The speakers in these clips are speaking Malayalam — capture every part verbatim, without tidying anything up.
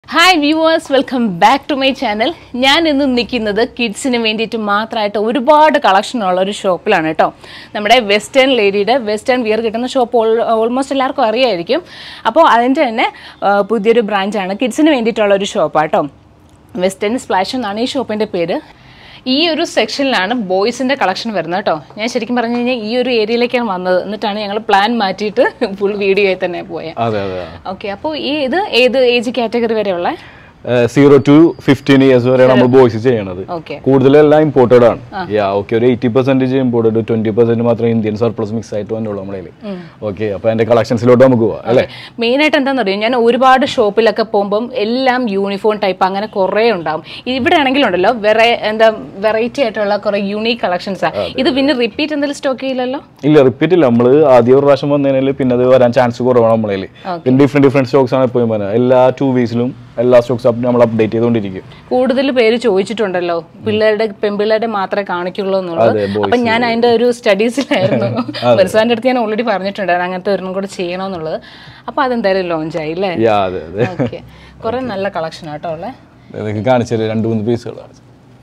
Hi viewers, welcome back to my channel. ഞാൻ ഇന്ന് നിൽക്കുന്നത് കിഡ്സിന് വേണ്ടിയിട്ട് മാത്രമായിട്ട് ഒരുപാട് കളക്ഷൻ ഉള്ള ഒരു ഷോപ്പിലാണ് കേട്ടോ. നമ്മുടെ വെസ്റ്റേൺ ലേഡിയുടെ വെസ്റ്റേൺ വിയർ കിട്ടുന്ന ഷോപ്പ് ഓൾമോസ്റ്റ് എല്ലാവർക്കും അറിയായിരിക്കും. അപ്പോൾ അതിൻ്റെ തന്നെ പുതിയൊരു ബ്രാഞ്ചാണ് കിഡ്സിന് വേണ്ടിയിട്ടുള്ള ഒരു ഷോപ്പാണ് കേട്ടോ. വെസ്റ്റേൺ സ്പ്ലാഷ് എന്നാണ് ഈ ഷോപ്പിൻ്റെ പേര്. ഈ ഒരു സെക്ഷനിലാണ് ബോയ്സിൻ്റെ കളക്ഷൻ വരുന്നത് കേട്ടോ. ഞാൻ ശരിക്കും പറഞ്ഞു കഴിഞ്ഞാൽ ഈ ഒരു ഏരിയയിലേക്കാണ് വന്നത്. എന്നിട്ടാണ് ഞങ്ങൾ പ്ലാൻ മാറ്റിയിട്ട് ഫുൾ വീഡിയോയിൽ തന്നെ പോയത്. ഓക്കെ, അപ്പോൾ ഈ ഇത് ഏത് ഏജ് കാറ്റഗറി വരെയുള്ള സീറോ ടു ഫിഫ്റ്റീൻ ഇയേഴ്സ് വരെ നമ്മൾ ബോയ്സ് ചെയ്യണത്. കൂടുതലെല്ലാം ഇമ്പോർട്ടഡ് ആണ്. ഓക്കെ, ഒരു eighty percentage imported, twenty percent മാത്രം ഇന്ത്യൻ സർപ്ലസ് മിക്സ് ആയിട്ട് വന്നുള്ളൂ നമ്മളെ. ഓക്കെ, അപ്പൊ അതിന്റെ കളക്ഷൻസിലോട്ട് നമുക്ക് പോവാം അല്ലേ. മെയിൻ ആയിട്ട് എന്താണെന്ന് അറിയാം, ഞാൻ ഒരുപാട് ഷോപ്പിലൊക്കെ പോകുമ്പോൾ എല്ലാം യൂണിഫോം ടൈപ്പ് അങ്ങനെ കുറെ ഉണ്ടാവും. ഇവിടെ ആണെങ്കിലുണ്ടല്ലോ വെറൈ എന്താ വെറൈറ്റി ആയിട്ടുള്ള കുറെ യൂണീക് കളക്ഷൻസാ. ഇത് പിന്നെ റിപ്പീറ്റ് എന്തെങ്കിലും സ്റ്റോക്ക് ചെയ്യില്ലല്ലോ? ഇല്ല, റിപ്പീറ്റ് ഇല്ല. നമ്മള് ആദ്യം ഒരു പ്രാവശ്യം വന്നതിനാൽ പിന്നെ അത് വരാൻ ചാൻസ് കുറവാണ് നമ്മളെ. പിന്നെ ഡിഫറെന്റ് ഡിഫറെന്റ് സ്റ്റോക്സ് ആണ് എപ്പോഴും വരുന്നത്. എല്ലാ ടു വീക്സിലും എല്ലാ സ്റ്റോക്സ് നമ്മൾ അപ്ഡേറ്റ് ചെയ്തുകൊണ്ടിരിക്കും. കൂടുതൽ പേര് ചോദിച്ചിട്ടുണ്ടല്ലോ പിള്ളേരുടെ പെൺപിള്ളേരുടെ മാത്രമേ കാണിക്കുള്ളൂ എന്നുള്ളത്. അപ്പൊ ഞാൻ അതിന്റെ ഒരു സ്റ്റഡീസിലായിരുന്നു. ബർസാന്റെ അടുത്ത് ഞാൻ ഓൾറെഡി പറഞ്ഞിട്ടുണ്ടായിരുന്നു അങ്ങനത്തെ ഒരെണ്ണം കൂടെ ചെയ്യണമെന്നുള്ളത്. അപ്പൊ അതെന്തായാലും ലോഞ്ച് ആയില്ലേ? ഓക്കെ, കുറെ നല്ല കളക്ഷൻ ആട്ടോ ഉള്ളത്. കാണിച്ചത് രണ്ട് മൂന്ന് പീസുകളാണ്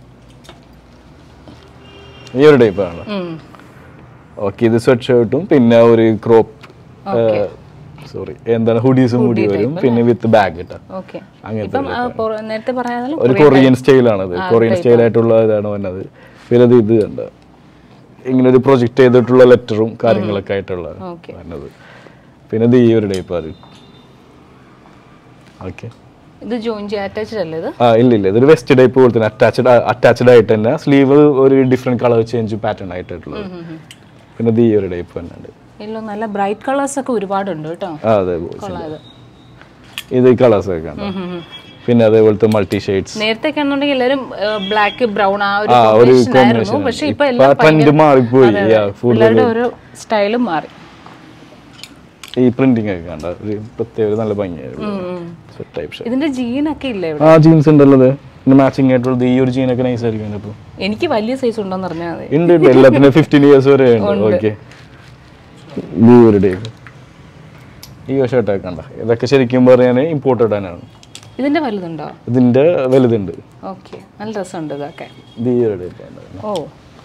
ഈ ഒരു ടൈപ്പാണ്. ഓക്കെ, ഇത് സ്വെറ്റ് ഷർട്ടും പിന്നെ ഒരു ക്രോപ്പ് സോറി എന്താണ് ഹുഡീസും കൂടി വരും, പിന്നെ വിത്ത് ബാഗ് കിട്ടാം. ഒരു കൊറിയൻ സ്റ്റൈലാണത്. കൊറിയൻ സ്റ്റൈൽ ആയിട്ടുള്ള ഇതാണ് വന്നത്. പിന്നെ അത് ഇത് കണ്ട ഇങ്ങനെ ഒരു പ്രൊജക്ട് ചെയ്തിട്ടുള്ള ലെറ്ററും കാര്യങ്ങളൊക്കെ ആയിട്ടുള്ള വന്നത്. പിന്നെ ഇത് ഈ ഒരു ടൈപ്പ് അത്. ഓക്കെ, ഇത് ജോയിൻ അറ്റാച്ച്ഡ് അല്ലേ ഇത്? ആ ഇല്ല ഇല്ല, ഇതൊരു വെസ്റ്റ് ടൈപ്പ് പോലെ തന്നെ അറ്റാച്ച്ഡ് അറ്റാച്ച്ഡ് ആയിട്ട് തന്നെ സ്ലീവ് ഒരു ഡിഫറെന്റ് കളർ ചേഞ്ച് പാറ്റേൺ ആയിട്ടുള്ളത്. പിന്നെ ഇത് ഈ ഒരു ടൈപ്പ് തന്നെ യെല്ലോ, നല്ല ബ്രൈറ്റ് കളേഴ്സ് ഒക്കെ ഒരുപാടുണ്ട് കേട്ടോ. ഇത് കളേഴ്സ് ഒക്കെ ഉണ്ട്. പിന്നെ അതേപോലത്തെ മൾട്ടി ഷെയ്ഡ്സ്. നേരത്തെ ആണെന്നുണ്ടെങ്കിൽ എല്ലാവരും ബ്ലാക്ക് ബ്രൗൺ ആ ഒരു കോമ്പിനേഷൻ ആയിരുന്നു. പക്ഷേ ഇപ്പോൾ എല്ലാം ട്രെൻഡ് മാറിപ്പോയി. പിള്ളേരുടെ ഒരു സ്റ്റൈലും മാറി. ഈ പ്രിന്റിംഗ് ഒക്കെ കണ്ട ഒരു പ്രത്യേക നല്ല ഭംഗിയായിരുന്നു. ഇതിന്റെ ജീനൊക്കെ ഇല്ലേ? ആ ജീൻസ് ഉണ്ടല്ലോ, മാച്ചിങ് ആയിട്ടുള്ളത്. ഈ ഒരു ജീനൊക്കെ നൈസ് ആയിരിക്കും. അപ്പോൾ എനിക്ക് വലിയ സൈസ് ഉണ്ടോന്ന് പറഞ്ഞാൽ മതി. ഉണ്ട്, എല്ലാത്തിനും ഫിഫ്റ്റീൻ ഇയേഴ്സ് വരെ ഉണ്ട്. ഓക്കെ, ഈ ഒരു ടൈപ്പ് ഈ ഷർട്ടൊക്കെ കണ്ട ഇതൊക്കെ ശരിക്കും പറയാൻ ഇമ്പോർട്ടഡ് ആണ്. ഇതിന്റെ വലുതുണ്ടോ? ഇതിന്റെ വലുതുണ്ട്. ഓക്കെ, നല്ല രസമുണ്ട് ഇതൊക്കെ. ഇത് ഈ ഒരു ടൈപ്പ്. ഓ,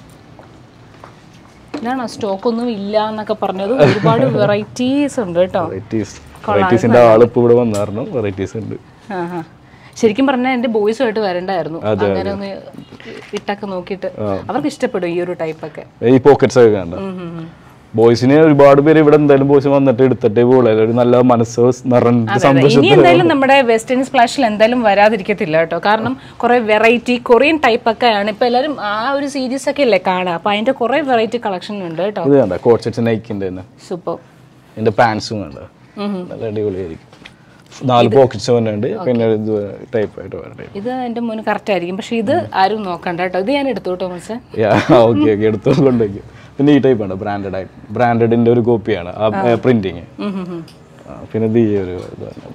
ഇതാണോ സ്റ്റോക്ക് ഒന്നും ഇല്ല എന്നൊക്കെ പറഞ്ഞത്? ഒരുപാട് വെറൈറ്റീസ് ഉണ്ട് കേട്ടോ. വെറൈറ്റീസിന്റെ ആളിപ്പോ ഇവിടെ വന്നായിരുന്നു. വെറൈറ്റീസ് ഉണ്ട്. ശരിക്കും പറഞ്ഞാൽ എന്റെ ബോയ്സുമായിട്ട് വരണ്ടായിരുന്നു. അങ്ങനെ ഒന്ന് ഇട്ടൊക്കെ നോക്കിയിട്ട് അവർക്ക് ഇഷ്ടപ്പെടും ഈ ഒരു ടൈപ്പ് ഒക്കെ. ഈ പോക്കറ്റ്സ് ഒക്കെ കണ്ട ബോയ്സിന് ഒരുപാട് പേര് ഇവിടെ എന്തായാലും ബോയ്സ് വന്നിട്ട് എടുത്തിട്ടേ പോകുള്ളൂ. ഒരു നല്ല മനസ്സ് നിറഞ്ഞ സന്തോഷം. ഇനി എന്തായാലും നമ്മുടെ വെസ്റ്റേൺ സ്പ്ലാഷിൽ എന്തായാലും വരാതിരിക്കത്തില്ല കേട്ടോ. കാരണം കുറെ വെറൈറ്റി കൊറിയൻ ടൈപ്പ് ഒക്കെ ആണ് ഇപ്പൊ എല്ലാവരും ആ ഒരു സീരീസ് ഒക്കെ അല്ലേ കാണാം. അപ്പൊ അതിന്റെ കുറെ വെറൈറ്റി കളക്ഷൻ ഉണ്ട് കേട്ടോ. ഇത് കണ്ട കോട്ട് സെറ്റ്സ് നൈക്കിന്റെ തന്നെ സൂപ്പർ. ഇതിന്റെ പാൻസും കണ്ട നല്ല അടിപൊളിയായിരിക്കും. നാല് പോക്കറ്റ്സ് വന്നുണ്ട്. പിന്നെ ടൈപ്പ് ആയിട്ട് വരട്ടെ. ഇത് എന്റെ മോന് കറക്റ്റ് ആയിരിക്കും. പക്ഷെ ഇത് ആരും നോക്കണ്ട കേട്ടോ. ഇത് ഞാൻ എടുത്തു കേട്ടോ മനസ്സേ. ഓക്കെ ഓക്കെ, എടുത്തോണ്ടേക്കും. പിന്നെ ഈ ടൈപ്പ് ആണ് ബ്രാൻഡഡ് ആയിട്ട്. ബ്രാൻഡഡിന്റെ ഒരു കോപ്പിയാണ് ആ പ്രിന്റിങ്. പിന്നെ ഇത് ഈ ഒരു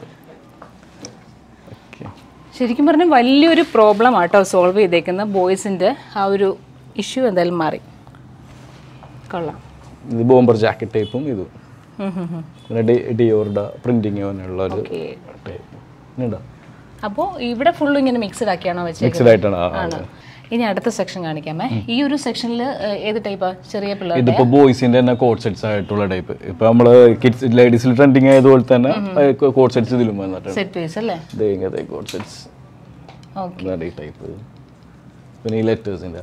ശരിക്കും പറഞ്ഞാൽ വലിയൊരു പ്രോബ്ലം ആട്ടോ സോൾവ് ചെയ്തേക്കുന്ന ബോയ്സിന്റെ ആ ഒരു ഇഷ്യൂ എന്തായാലും മാറി. കൊള്ളാം. ഇത് ബോംബർ ജാക്കറ്റ് ടൈപ്പും ഇതും. പിന്നെ ഡിയോറുടെ പ്രിന്റിങ് ഉള്ള ഒരു ടൈപ്പ്. അപ്പോൾ ഇവിടെ ഫുള്ള് ഇങ്ങനെ മിക്സ്ഡ് ആക്കിയാണോ വെച്ചത്? മിക്സ്ഡ് ആയിട്ടാണ്. ഇനി അടുത്ത സെക്ഷൻ കാണിക്കാമേ. ഈ ഒരു സെക്ഷനിൽ ഏത് ടൈപ്പാ? ചെറിയ പിള്ളേർ. ഇതിപ്പോ ബോയ്സിന്റെ തന്നെ കോട്ട് സെറ്റ്സ് ആയിട്ടുള്ള ടൈപ്പ്. ഇപ്പൊ നമ്മള് കിഡ്സ് ലേഡീസിൽ ട്രെൻഡിങ് ആയതുപോലെ തന്നെ കോട്ട് സെറ്റ്സ് ഇതിലും വന്നിട്ടുണ്ട്. സെറ്റ് പീസ് അല്ലേ? ഇങ്ങനത്തെ കോട്ട് സെറ്റ്സ്. Okay, type. പിന്നെ ഈ ലെറ്റേഴ്സിന്റെ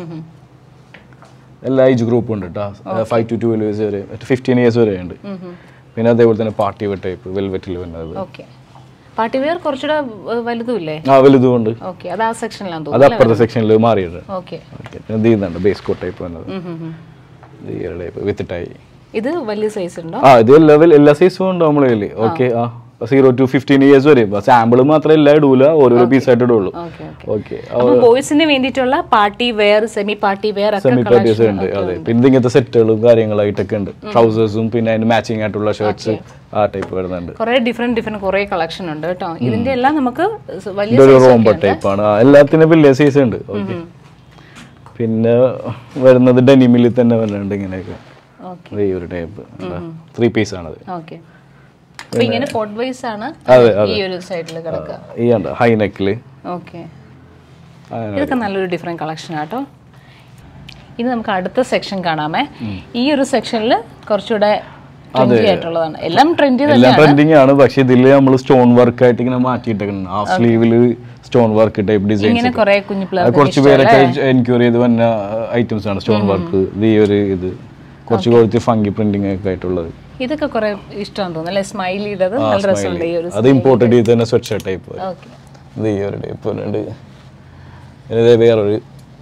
എല്ലാ ഏജ് ഗ്രൂപ്പും ഉണ്ട് കേട്ടോ. ഫൈവ് ടു ട്വൽവ് ഇയേഴ്സ് വരെ, ഫിഫ്റ്റീൻ ഇയേഴ്സ് വരെ ഉണ്ട്. പിന്നെ അതേപോലെ തന്നെ പാർട്ടി വെയർ ടൈപ്പ് വെൽവെറ്റിൽ വരുന്നത്. പാർട്ടി വെയർ കുറച്ചുകൂടെ വലുതുമില്ലേ? ആ വലുതും ഉണ്ട്. ഓക്കെ, അത് ആ സെക്ഷനിലാണ് തോന്നുന്നു. അത് അപ്പുറത്തെ സെക്ഷനിൽ മാറിയത്. ഓക്കെ, ഇത് ഇതുണ്ട് ബേസ് കോട്ട് ടൈപ്പ് വന്നത്. Type with tie. ഇത് വലിയ സൈസ് ഉണ്ടോ? ആ ഇത് എല്ലാ എല്ലാ സൈസും ഉണ്ട് നമ്മളെ കയ്യിൽ. ഓക്കെ, ആ സീറോ ടു ഫിഫ്റ്റീൻ ഇയേഴ്സ് വരെ. സാമ്പിൾ മാത്രമേ എല്ലാം ഇടൂല, ഓരോരോ പീസ് ആയിട്ട് ഇടുള്ളൂ. ഓക്കെ, ബോയ്സിന് വേണ്ടിയിട്ടുള്ള party wear, semi party wear, semi parties ഉണ്ട്. അതെ, പിന്നെ ഇങ്ങനത്തെ സെറ്റുകളും കാര്യങ്ങളായിട്ടൊക്കെ ഉണ്ട്. ട്രൗസേഴ്സും പിന്നെ അതിന് മാച്ചിങ് ആയിട്ടുള്ള ഷർട്ട്സ് ആ ടൈപ്പ് വരുന്നുണ്ട്. കുറെ ഡിഫറെന്റ് ഡിഫറെന്റ് കുറെ കളക്ഷൻ ഉണ്ട് കേട്ടോ. ഇതിന്റെ എല്ലാം നമുക്ക് വലിയ റോംബർ ടൈപ്പ് ആണ്. എല്ലാത്തിനും വലിയ സൈസ് ഉണ്ട്. ഓക്കെ, പിന്നെ വരുന്നത് ഡെനിമിൽ തന്നെ വരുന്നുണ്ട് ഇങ്ങനെയൊക്കെ. ഈ ഒരു ടൈപ്പ് ത്രീ പീസ് ആണത്. ഓക്കെ, അപ്പൊ ഇങ്ങനെ ഫോർട്ട് വൈസ് ആണ് ഈ ഒരു സൈഡിൽ കിടക്കുക. ഈ ഹൈ നെക്കില്. ഓക്കെ, ഇതൊക്കെ നല്ലൊരു ഡിഫറെന്റ് കളക്ഷൻ ആട്ടോ. ഇനി നമുക്ക് അടുത്ത സെക്ഷൻ കാണാമേ. ഈ ഒരു സെക്ഷനിൽ കുറച്ചുകൂടെ ട്രെൻഡി ആയിട്ടുള്ളതാണ്. എല്ലാം ട്രെൻഡി എല്ലാം ട്രെൻഡിങ് ആണ്. പക്ഷെ ഇതില് നമ്മൾ സ്റ്റോൺ വർക്ക് ആയിട്ട് ഇങ്ങനെ മാറ്റിയിട്ടേക്കണം. ഹാഫ് സ്ലീവില് സ്റ്റോൺ വർക്ക് ടൈപ്പ് ഡിസൈൻ. കുറച്ച് പേരൊക്കെ എൻക്വയറി ചെയ്ത് വന്ന ഐറ്റംസ് ആണ് സ്റ്റോൺ വർക്ക്. ഈ ഒരു ഇത് കുറച്ച് കുറച്ച് ഫംഗി പ്രിന്റിംഗ് ഒക്കെ ആയിട്ടുള്ളത്. ഇതൊക്കെ കുറെ ഇഷ്ടമാണെന്ന് തോന്നുന്നു അല്ലേ? സ്മൈലിയുടേത് നല്ല രസമുണ്ട്. ഈ ഒരു അത് ഇമ്പോർട്ടഡ് ചെയ്ത് തന്നെ സ്വെറ്റ് ഷർട്ട് ടൈപ്പ്. ഇത് ഈ ഒരു ടൈപ്പ് ഉണ്ട്. ഇത് വേറൊരു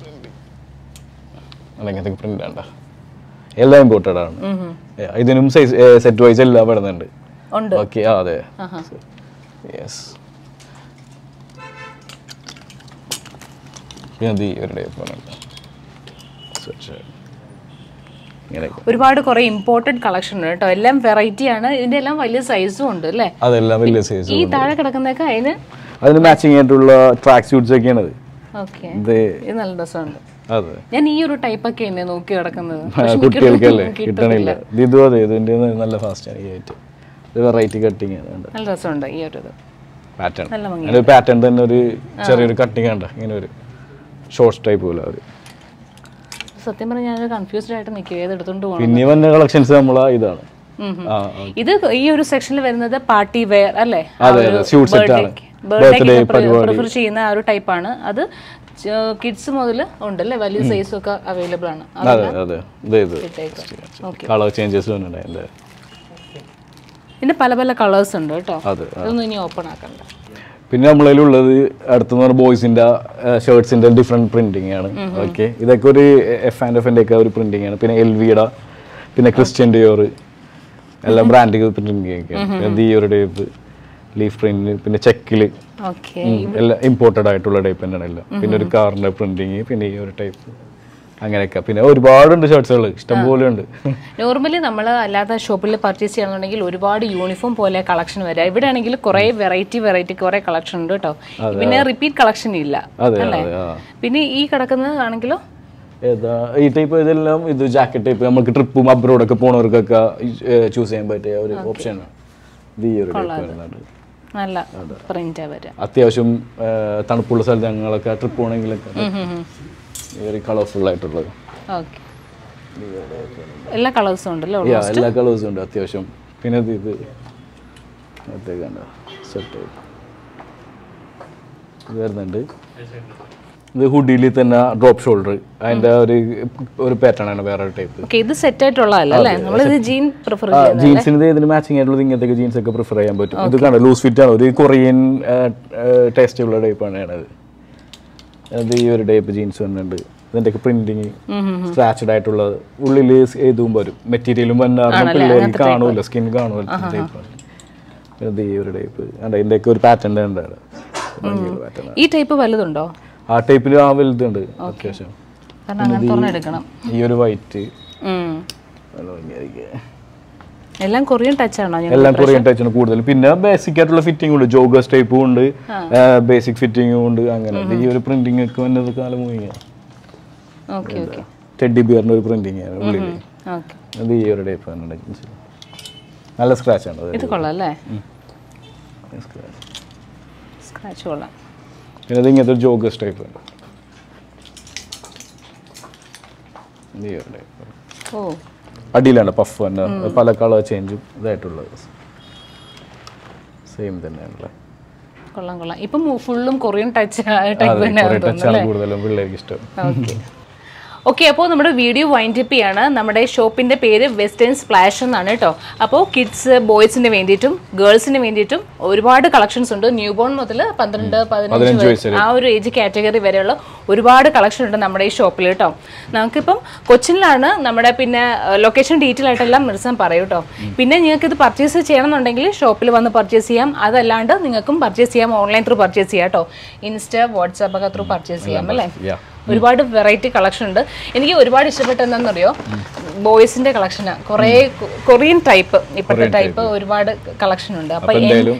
അങ്ങനത്തെ പ്രിന്റ് വേണ്ട. എല്ലാം ഇമ്പോർട്ടഡ് ആണ്. ഇതിനും സൈസ് സെറ്റ് വൈസ് എല്ലാം വരുന്നുണ്ട്. ഓക്കെ, അതെ. യെസ്, ഇത് ഈ ഒരു ടൈപ്പ് ആണ്. ഒരുപാട് കുറെ ഇമ്പോർട്ടഡ് കളക്ഷൻ ഉണ്ട് കേട്ടോ. എല്ലാം വെറൈറ്റി ആണ്. ഇതിന്റെ എല്ലാം വലിയ സൈസും ഉണ്ട് അല്ലേ? അതെല്ലാം വലിയ സൈസ്. ഈ താഴെ കിടക്കുന്നതൊക്കെ അതിന് അതിന് മാച്ചിങ് ആയിട്ടുള്ള ട്രാക്ക് സ്യൂട്ട്സ് ഒക്കെയാണ്. ഓക്കെ, ഇത് നല്ല രസമുണ്ട്. അതെ, ഞാൻ ഈ ഒരു ടൈപ്പ് ഒക്കെ തന്നെ നോക്കി കിടക്കുന്നത്. കുട്ടികൾക്കല്ലേ കിട്ടണില്ല. ഇതും അതെ, ഇതിന്റെ നല്ല ഫാസ്റ്റ് ആണ്. ഈ ആയിട്ട് ഇത് വെറൈറ്റി കട്ടിങ് ആണ്. നല്ല രസമുണ്ട് ഈ ഒരു പാറ്റേൺ. അതിന്റെ പാറ്റേൺ തന്നെ ഒരു ചെറിയൊരു കട്ടിങ് ഉണ്ട്. ഇങ്ങനെ ഒരു ഷോർട്സ് ടൈപ്പ് പോലെ ഒരു. സത്യം പറഞ്ഞാൽ ഞാൻ കൺഫ്യൂസ്ഡ് ആയിട്ട് നിൽക്കുക ഏത് എടുത്തോണ്ട് പോകണം. പിന്നെ വന്ന കളക്ഷൻസ് നമ്മളെ ഇതാണ്. ഇത് ഈ ഒരു സെക്ഷനിൽ വരുന്നത് പാർട്ടി വെയർ അല്ലേ? ബർത്ത്ഡേ പ്രിഫർ ചെയ്യുന്ന ആ ഒരു ടൈപ്പ് ആണ്. അത് കിഡ്സ് മുതൽ ഉണ്ടല്ലേ? വലിയ സൈസ് ഒക്കെ അവൈലബിൾ ആണ്. ഇതിന്റെ പല പല കളേഴ്സ് ഉണ്ട് കേട്ടോ. അതൊന്നും ഇനി ഓപ്പൺ ആക്കണ്ട. പിന്നെ നമ്മളതിലുള്ളത് അടുത്തെന്ന് പറഞ്ഞാൽ ബോയ്സിന്റെ ഷർട്ട്സിന്റെ ഡിഫറെന്റ് പ്രിന്റിംഗ് ആണ്. ഓക്കെ, ഇതൊക്കെ ഒരു എഫ് ആൻഡ് എഫിന്റെ ഒക്കെ ഒരു പ്രിന്റിംഗ് ആണ്. പിന്നെ എൽ വിയുടെ, പിന്നെ ക്രിസ്ത്യൻ ഡിയോർ, എല്ലാം ബ്രാൻഡ് പ്രിന്റിംഗ് ഒക്കെയാണ്. ഈ ഒരു ടൈപ്പ് ലീഫ് പ്രിന്റ്, പിന്നെ ചെക്കില് എല്ലാം ഇമ്പോർട്ടഡ് ആയിട്ടുള്ള ടൈപ്പ് തന്നെയാണ് എല്ലാം. പിന്നെ ഒരു കാറിന്റെ പ്രിന്റിങ്, പിന്നെ ഈ ഒരു ടൈപ്പ് അങ്ങനെയൊക്കെ. പിന്നെ ഒരുപാടുണ്ട് ഷർട്ട്സുകൾ, ഇഷ്ടംപോലെ ഉണ്ട്. നോർമലി നമ്മൾ അല്ലാത്ത ഷോപ്പിൽ പർച്ചേസ് ചെയ്യണമെന്നുണ്ടെങ്കിൽ ഒരുപാട് യൂണിഫോം പോലെ കളക്ഷൻ വരാം. ഇവിടെ ആണെങ്കിൽ കുറെ വെറൈറ്റി വെറൈറ്റി കുറെ കളക്ഷൻ ഉണ്ട് കേട്ടോ. പിന്നെ റിപ്പീറ്റ് കളക്ഷൻ ഇല്ല അല്ലേ? പിന്നെ ഈ കിടക്കുന്നത് ആണെങ്കിലോ ഏതാ ഈ ടൈപ്പ്, ഇതെല്ലാം ഇത് ജാക്കറ്റ് ടൈപ്പ്. നമുക്ക് ട്രിപ്പും അബ്രോഡൊക്കെ പോണവർക്കൊക്കെ ചൂസ് ചെയ്യാൻ പറ്റിയ ഒരു ഓപ്ഷനാണ്. നല്ല പ്രിന്റ് വരാം. അത്യാവശ്യം തണുപ്പുള്ള സ്ഥലത്ത് ഞങ്ങളൊക്കെ ട്രിപ്പ് പോകണമെങ്കിലൊക്കെ വെരി കളർഫുൾ ആയിട്ടുള്ളത്. എല്ലാ കളേഴ്സും ഉണ്ടല്ലോ? എല്ലാ കളേഴ്സും ഉണ്ട് അത്യാവശ്യം. പിന്നെ ഇത് സെറ്റ് വരുന്നുണ്ട്. ഇത് ഹുഡിയിൽ തന്നെ ഡ്രോപ്പ് ഷോൾഡർ, അതിന്റെ ഒരു ഒരു പാറ്റേൺ ആണ്. വേറെ ടൈപ്പ്. ഇത് സെറ്റ് ആയിട്ടുള്ളതല്ലേ? ജീൻസിന് ഇതിന് മാച്ചിങ് ആയിട്ടുള്ളത് ഇങ്ങനത്തെ ജീൻസ് ഒക്കെ പ്രിഫർ ചെയ്യാൻ പറ്റും. ഇത് കണ്ട ലൂസ് ഫിറ്റ് ആണ്. ഒരു കൊറിയൻ ടേസ്റ്റ് ഉള്ള ടൈപ്പാണ് അത്. അത് ഈ ഒരു ടൈപ്പ് ജീൻസ് വന്നിട്ടുണ്ട്. ഇതിന്റെ ഒക്കെ പ്രിന്റിങ് സ്ക്രാച്ചഡ് ആയിട്ടുള്ളത്. ഉള്ളിൽ ഇതും വരും, മെറ്റീരിയലും വന്നാറും പിള്ളേർക്ക് കാണൂല, സ്കിൻ കാണൂല ടൈപ്പാണ്. ഇത് ഈ ഒരു ടൈപ്പ് ഇതിന്റെ ഒക്കെ ഒരു പാറ്റേൺ ഉണ്ട്. ഈ ടൈപ്പ് വലുതുണ്ടോ? ആ ടൈപ്പിൽ ആ വലുതുണ്ട് അത്യാവശ്യം. ഈ ഒരു വൈറ്റ് എല്ലാം കൊറിയൻ ടച്ച് ആണോ? എല്ലാം കൊറിയൻ ടച്ച് ആണ് കൂടുതൽ. പിന്നെ ബേസിക് ആയിട്ടുള്ള ഫിറ്റിംഗ് ഉണ്ട്, ജോഗേഴ്സ് ടൈപ്പും ഉണ്ട്, ബേസിക് ഫിറ്റിംഗും ഉണ്ട്. അങ്ങനെ ഈ ഒരു പ്രിന്റിംഗ് ഒക്കെ വന്നത് കാലം മൂവിങ്. ടെഡി ബിയറിന്റെ ഒരു പ്രിന്റിംഗ് ആണ് ഉള്ളിൽ. അത് ഈ ഒരു ടൈപ്പ് ആണ്. നല്ല സ്ക്രാച്ച് ആണ്. ഇത് കൊള്ളാം അല്ലേ? സ്ക്രാച്ച് കൊള്ളാം. പിന്നെ അത് ഇങ്ങനത്തെ ഒരു ജോഗേഴ്സ് ടൈപ്പ് ഉണ്ട്. അടിയിലാണ് പഫ് തന്നെ, പല കളർ ചേഞ്ചും ഇതായിട്ടുള്ളത്. സെയിം തന്നെയാണല്ലേ? കൊള്ളാം കൊള്ളാം. ഇപ്പം ഫുള്ളും കൊറിയൻ ടച്ച് ടൈപ്പ് കൂടുതലും പിള്ളേർക്ക് ഇഷ്ടം. ഓക്കെ, അപ്പോൾ നമ്മുടെ വീഡിയോ വൈൻഡ് അപ്പ് ചെയ്യാണ്. നമ്മുടെ ഷോപ്പിന്റെ പേര് വെസ്റ്റേൺ സ്പ്ലാഷ് എന്നാണ് കേട്ടോ. അപ്പോൾ കിഡ്സ് ബോയ്സിന് വേണ്ടിയിട്ടും ഗേൾസിന് വേണ്ടിയിട്ടും ഒരുപാട് കളക്ഷൻസ് ഉണ്ട്. ന്യൂ ബോൺ മുതൽ പന്ത്രണ്ട് പതിനഞ്ച് വയസ്സ് ആ ഒരു ഏജ് കാറ്റഗറി വരെയുള്ള ഒരുപാട് കളക്ഷൻ ഉണ്ട് നമ്മുടെ ഈ ഷോപ്പിൽ കേട്ടോ. നമുക്കിപ്പം കൊച്ചിനിലാണ് നമ്മുടെ. പിന്നെ ലൊക്കേഷൻ ഡീറ്റെയിൽ ആയിട്ടെല്ലാം മിർസാൻ പറയും കേട്ടോ. പിന്നെ നിങ്ങൾക്ക് ഇത് പർച്ചേസ് ചെയ്യണമെന്നുണ്ടെങ്കിൽ ഷോപ്പിൽ വന്ന് പർച്ചേസ് ചെയ്യാം. അതല്ലാണ്ട് നിങ്ങൾക്കും പർച്ചേസ് ചെയ്യാം, ഓൺലൈൻ ത്രൂ പർച്ചേസ് ചെയ്യാം കേട്ടോ. ഇൻസ്റ്റ, വാട്സാപ്പ് ഒക്കെ ത്രൂ പർച്ചേസ് ചെയ്യാം അല്ലേ? ഒരുപാട് വെറൈറ്റി കളക്ഷൻ ഉണ്ട്. എനിക്ക് ഒരുപാട് ഇഷ്ടപ്പെട്ട എന്താണെന്നറിയോ? ബോയ്സിന്റെ കളക്ഷന് കുറെ കൊറിയൻ ടൈപ്പ്, ഇപ്പോഴത്തെ ടൈപ്പ് ഒരുപാട് കളക്ഷൻ ഉണ്ട്. അപ്പൊ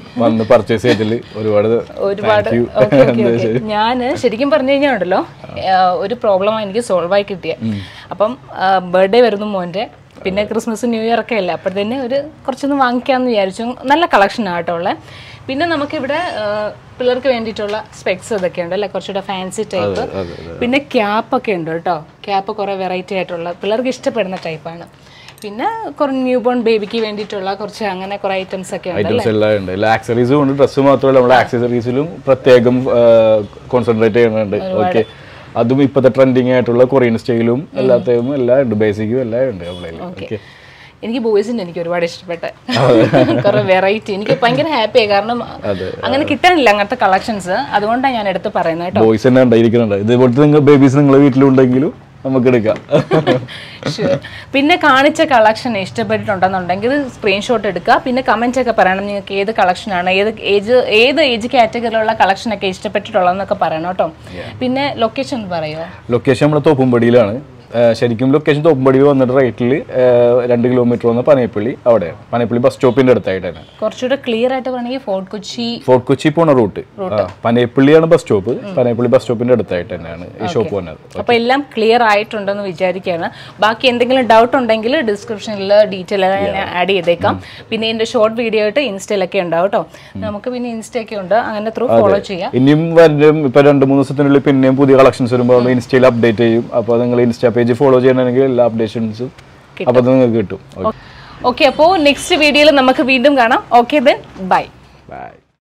ഒരുപാട് ഞാൻ ശരിക്കും പറഞ്ഞു കഴിഞ്ഞാൽ ഉണ്ടല്ലോ, ഒരു പ്രോബ്ലം എനിക്ക് സോൾവ് ആയി കിട്ടിയ. അപ്പം ബർത്ത്ഡേ വരുന്നു മോന്റെ. പിന്നെ ക്രിസ്മസ് ന്യൂ ഇയർ ഒക്കെ അല്ലേ, അപ്പോഴത്തേന് ഒരു കുറച്ചൊന്ന് വാങ്ങിക്കാമെന്ന് വിചാരിച്ചു. നല്ല കളക്ഷനാണ് കേട്ടോ ഉള്ളത്. പിന്നെ നമുക്കിവിടെ പിള്ളേർക്ക് വേണ്ടിയിട്ടുള്ള സ്പെക്സ് ഇതൊക്കെ ഉണ്ട് അല്ലേ, കുറച്ചുകൂടെ ഫാൻസി ടൈപ്പ്. പിന്നെ ക്യാപ്പൊക്കെ ഉണ്ട് കേട്ടോ, ക്യാപ്പ് കുറേ വെറൈറ്റി ആയിട്ടുള്ള പിള്ളേർക്ക് ഇഷ്ടപ്പെടുന്ന ടൈപ്പാണ്. പിന്നെ കുറേ ന്യൂ ബോൺ ബേബിക്ക് വേണ്ടിയിട്ടുള്ള കുറച്ച് അങ്ങനെ കുറേ ഐറ്റംസ് ഒക്കെ ഉണ്ട്. ആക്സറീസും ഉണ്ട്, ഡ്രസ്സ് മാത്രമല്ല നമ്മൾ ആക്സസറീസിലും പ്രത്യേകം കോൺസെൻട്രേറ്റ് ചെയ്യുന്നുണ്ട്. ഓക്കെ, അതും ഇപ്പോഴത്തെ ട്രെൻഡിങ് ആയിട്ടുള്ള കൊറിയൻ സ്റ്റൈലും എല്ലാത്തതും എല്ലാം ഉണ്ട്, ബേസിക്കും എല്ലാം ഉണ്ട്. ഓക്കെ, എനിക്ക് ബോയ്സിന്റെ എനിക്ക് ഒരുപാട് ഇഷ്ടപ്പെട്ട കുറെ വെറൈറ്റി, എനിക്ക് ഭയങ്കര ഹാപ്പിയായി. കാരണം അങ്ങനെ കിട്ടാനില്ല അങ്ങനത്തെ കളക്ഷൻസ്, അതുകൊണ്ടാണ് ഞാൻ എടുത്ത് പറയുന്നത് കേട്ടോ. ബോയ്സ് തന്നെ ഉണ്ടായിരിക്കുന്നുണ്ട്, ഇതുപോലത്തെ നിങ്ങൾ ബേബീസ് നിങ്ങളുടെ വീട്ടിലുണ്ടെങ്കിലും നമുക്ക് എടുക്കാം. പിന്നെ കാണിച്ച കളക്ഷൻ ഇഷ്ടപ്പെട്ടിട്ടുണ്ടെന്നുണ്ടെങ്കിൽ സ്ക്രീൻഷോട്ട് എടുക്കുക. പിന്നെ കമന്റ് ഒക്കെ പറയണം നിങ്ങൾക്ക് ഏത് കളക്ഷനാണ്, ഏത് ഏജ് ഏത് ഏജ് കാറ്റഗറിയിലുള്ള കളക്ഷനൊക്കെ ഇഷ്ടപ്പെട്ടിട്ടുള്ളതെന്നൊക്കെ പറയണം കേട്ടോ. പിന്നെ ലൊക്കേഷൻ ഒന്ന് പറയുമോ? ലൊക്കേഷൻ നമ്മുടെ തോപ്പുംപടിയിലാണ്. ശരിക്കും ലൊക്കേഷൻ തോപ്പുംപടി വന്നിട്ട് റൈറ്റിൽ രണ്ട് കിലോമീറ്റർ വന്ന പനയപ്പള്ളി, അവിടെ പനയപ്പള്ളി ബസ് സ്റ്റോപ്പിന്റെ അടുത്തായിട്ട് തന്നെ. കുറച്ചുകൂടെ ക്ലിയർ ആയിട്ട് പറഞ്ഞെങ്കിൽ ഫോർട്ട് കൊച്ചി ഫോർട്ട് കൊച്ചി പോണ റൂട്ട് പനയപ്പള്ളിയാണ് ബസ് സ്റ്റോപ്പ്. പനയപ്പള്ളി ബസ് സ്റ്റോപ്പിന്റെ അടുത്തായിട്ട് തന്നെയാണ് ഈ ഷോപ്പ് വന്നത്. അപ്പൊ എല്ലാം ക്ലിയർ ആയിട്ടുണ്ടെന്ന് വിചാരിക്കുകയാണ്. ബാക്കി എന്തെങ്കിലും ഡൗട്ട് ഉണ്ടെങ്കിൽ ഡിസ്ക്രിപ്ഷനിൽ ഡീറ്റെയിൽ ആഡ് ചെയ്തേക്കാം. പിന്നെ ഇതിന്റെ ഷോർട്ട് വീഡിയോ ആയിട്ട് ഇൻസ്റ്റയിലൊക്കെ ഉണ്ടാവും കേട്ടോ. നമുക്ക് പിന്നെ ഇൻസ്റ്റയൊക്കെ ഉണ്ട്, അങ്ങനെ ത്രൂ ഫോളോ ചെയ്യാം. ഇനിയും വരും, ഇപ്പൊ രണ്ട് മൂന്ന് ദിവസത്തിനുള്ളിൽ പിന്നെയും പുതിയ കളക്ഷൻസ് വരുമ്പോൾ ഇൻസ്റ്റയിൽ അപ്ഡേറ്റ് ചെയ്യും. അപ്പോൾ നിങ്ങൾ ഇൻസ്റ്റ പേജ് ഫോളോ ചെയ്യണമെങ്കിൽ എല്ലാ അപ്ഡേഷൻസും അപ്പോൾ നിങ്ങൾക്ക് കിട്ടും. ഓക്കെ, അപ്പോൾ നെക്സ്റ്റ് വീഡിയോയിൽ നമുക്ക് വീണ്ടും കാണാം. Okay, then bye by.